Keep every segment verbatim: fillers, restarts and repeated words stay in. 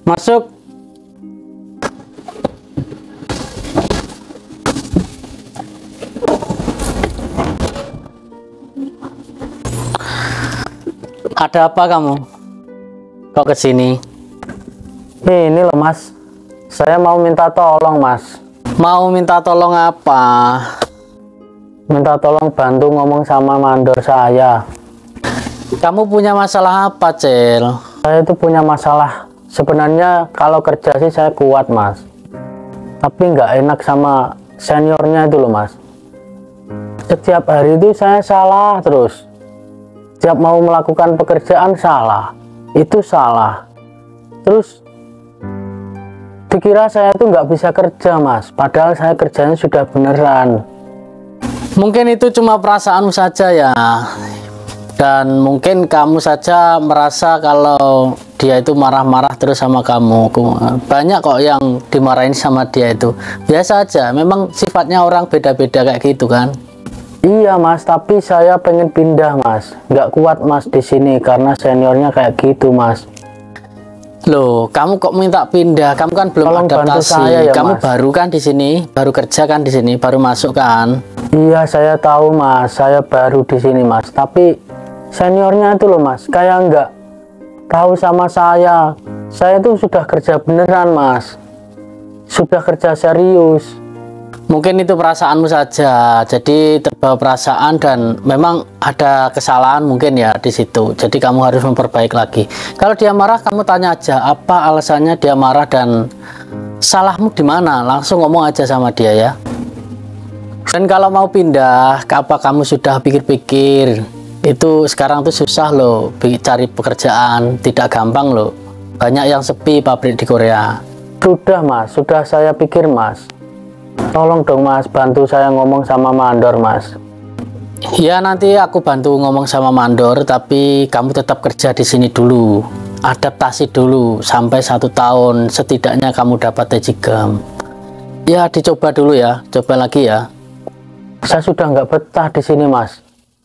Masuk. Ada apa kamu? Kok kesini? Ini loh mas, saya mau minta tolong mas. Mau minta tolong apa? Minta tolong bantu ngomong sama mandor saya. Kamu punya masalah apa, Cel? Saya itu punya masalah. Sebenarnya kalau kerja sih saya kuat mas, tapi nggak enak sama seniornya itu loh mas. Setiap hari itu saya salah terus. Setiap mau melakukan pekerjaan salah, itu salah. Terus dikira saya tuh nggak bisa kerja mas, padahal saya kerjanya sudah beneran. Mungkin itu cuma perasaanmu saja ya, dan mungkin kamu saja merasa kalau dia itu marah-marah terus sama kamu. Banyak kok yang dimarahin sama dia itu. Biasa aja, memang sifatnya orang beda-beda kayak gitu kan. Iya mas, tapi saya pengen pindah mas, nggak kuat mas di sini karena seniornya kayak gitu mas. Loh, kamu kok minta pindah? Kamu kan belum Tolong bantu adaptasi. saya ya, kamu mas. Baru kan di sini, baru kerja kan di sini, baru masuk kan? Iya saya tahu mas, saya baru di sini mas. Tapi seniornya itu loh mas, kayak nggak tahu sama saya. Saya tuh sudah kerja beneran mas, sudah kerja serius. Mungkin itu perasaanmu saja, jadi terbawa perasaan dan memang ada kesalahan mungkin ya di situ. Jadi kamu harus memperbaiki lagi. Kalau dia marah, kamu tanya aja apa alasannya dia marah dan salahmu di mana. Langsung ngomong aja sama dia ya. Dan kalau mau pindah, apa kamu sudah pikir-pikir? Itu sekarang tuh susah loh, cari pekerjaan tidak gampang loh. Banyak yang sepi pabrik di Korea. Sudah mas, sudah saya pikir mas. Tolong dong mas, bantu saya ngomong sama mandor mas. Ya nanti aku bantu ngomong sama mandor, tapi kamu tetap kerja di sini dulu, adaptasi dulu sampai satu tahun setidaknya kamu dapat tejigam. Ya dicoba dulu ya, coba lagi ya. Saya sudah nggak betah di sini mas.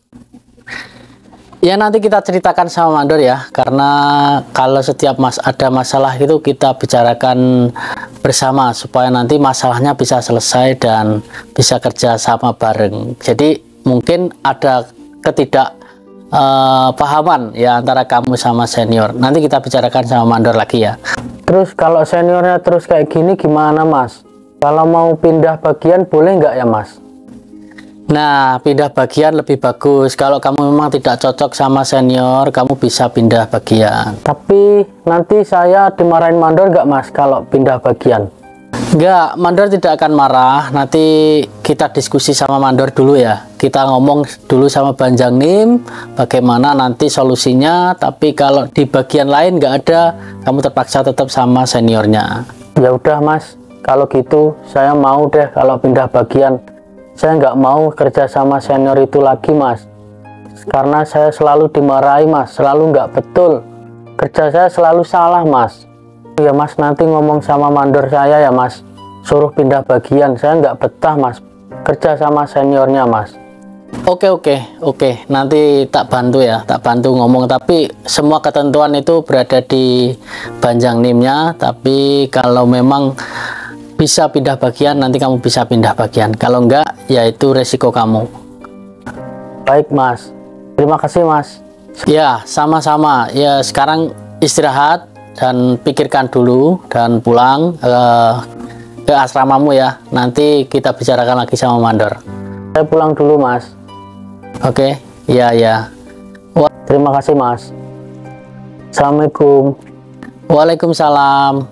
Ya nanti kita ceritakan sama mandor ya, karena kalau setiap mas ada masalah itu kita bicarakan bersama supaya nanti masalahnya bisa selesai dan bisa kerja sama bareng. Jadi mungkin ada ketidakpahaman uh, ya antara kamu sama senior. Nanti kita bicarakan sama mandor lagi ya. Terus kalau seniornya terus kayak gini gimana mas? Kalau mau pindah bagian boleh nggak ya mas? Nah, pindah bagian lebih bagus. Kalau kamu memang tidak cocok sama senior, kamu bisa pindah bagian. Tapi nanti saya dimarahin mandor nggak mas kalau pindah bagian? Nggak, mandor tidak akan marah. Nanti kita diskusi sama mandor dulu ya. Kita ngomong dulu sama Banjang Nim, bagaimana nanti solusinya. Tapi kalau di bagian lain nggak ada, kamu terpaksa tetap sama seniornya. Ya udah mas, kalau gitu saya mau deh kalau pindah bagian. Saya nggak mau kerja sama senior itu lagi mas, karena saya selalu dimarahi mas, selalu nggak betul, kerja saya selalu salah mas. Ya mas, nanti ngomong sama mandor saya ya mas, suruh pindah bagian. Saya nggak betah mas kerja sama seniornya mas. Oke oke oke, nanti tak bantu ya, tak bantu ngomong. Tapi semua ketentuan itu berada di Banjang Nimnya. Tapi kalau memang bisa pindah bagian, nanti kamu bisa pindah bagian. Kalau enggak, ya itu resiko kamu. Baik mas, terima kasih mas. Ya sama-sama. Ya sekarang istirahat dan pikirkan dulu dan pulang uh, ke asramamu ya. Nanti kita bicarakan lagi sama mandor. Saya pulang dulu mas. Oke, ya ya. Terima kasih mas. Assalamualaikum. Waalaikumsalam.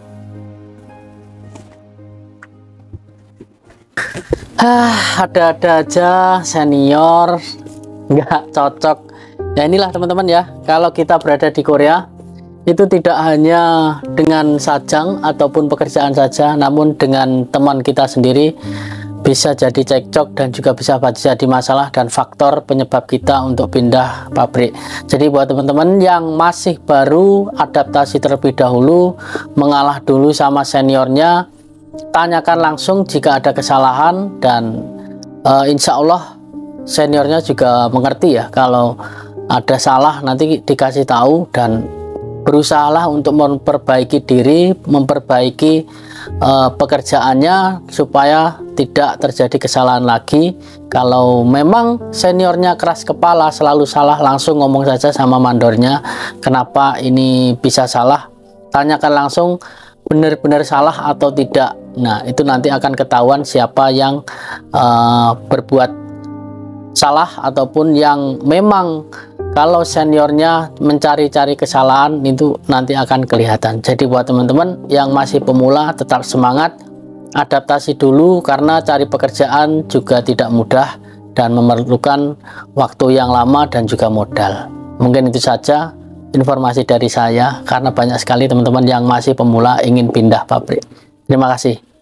Ah, ada-ada aja senior nggak cocok. Ya inilah teman-teman ya, kalau kita berada di Korea itu tidak hanya dengan sajang ataupun pekerjaan saja, namun dengan teman kita sendiri bisa jadi cekcok dan juga bisa jadi masalah dan faktor penyebab kita untuk pindah pabrik. Jadi buat teman-teman yang masih baru adaptasi terlebih dahulu, mengalah dulu sama seniornya, tanyakan langsung jika ada kesalahan dan uh, insya Allah seniornya juga mengerti ya, kalau ada salah nanti dikasih tahu dan berusahalah untuk memperbaiki diri, memperbaiki uh, pekerjaannya supaya tidak terjadi kesalahan lagi. Kalau memang seniornya keras kepala, selalu salah, langsung ngomong saja sama mandornya, kenapa ini bisa salah, tanyakan langsung benar-benar salah atau tidak. Nah, itu nanti akan ketahuan siapa yang uh, berbuat salah ataupun yang memang kalau seniornya mencari-cari kesalahan, itu nanti akan kelihatan. Jadi buat teman-teman yang masih pemula, tetap semangat, adaptasi dulu, karena cari pekerjaan juga tidak mudah dan memerlukan waktu yang lama dan juga modal. Mungkin itu saja informasi dari saya, karena banyak sekali teman-teman yang masih pemula ingin pindah pabrik. Terima kasih.